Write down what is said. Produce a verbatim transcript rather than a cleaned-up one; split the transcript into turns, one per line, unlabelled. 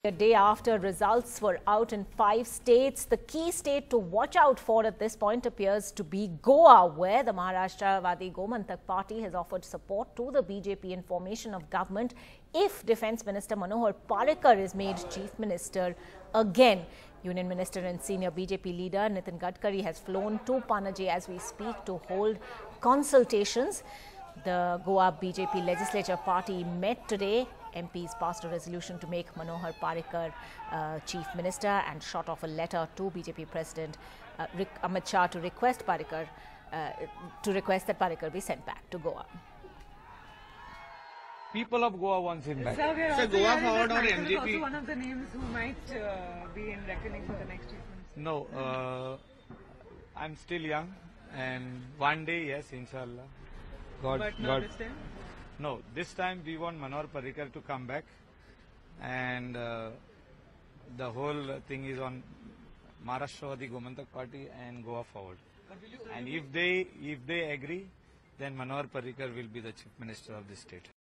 A day after results were out in five states, the key state to watch out for at this point appears to be Goa, where the Maharashtra-Vadi Gomantak party has offered support to the B J P in formation of government if Defence Minister Manohar Parrikar is made Chief Minister again. Union Minister and senior B J P leader Nitin Gadkari has flown to Panaji as we speak to hold consultations. The Goa B J P legislature party met today. M Ps passed a resolution to make Manohar Parrikar uh, Chief Minister and shot off a letter to B J P President uh, Rick Amit Shah to request Parrikar uh, to request that Parrikar be sent back to Goa.
People of Goa wants him back.
Sir, we are
so
also
Goa
hearing
Forward
that
or
Michael
M J P?
is also one of the names who might uh, be in reckoning for the next chief minister.
No, uh, I'm still young, and one day, yes, inshallah. God,
But not
God.
this time?
No, this time we want Manohar Parrikar to come back, and uh, the whole thing is on Maharashtra-Vadi Gomantak party and Goa Forward. And if they if they agree, then Manohar Parrikar will be the Chief Minister of the state.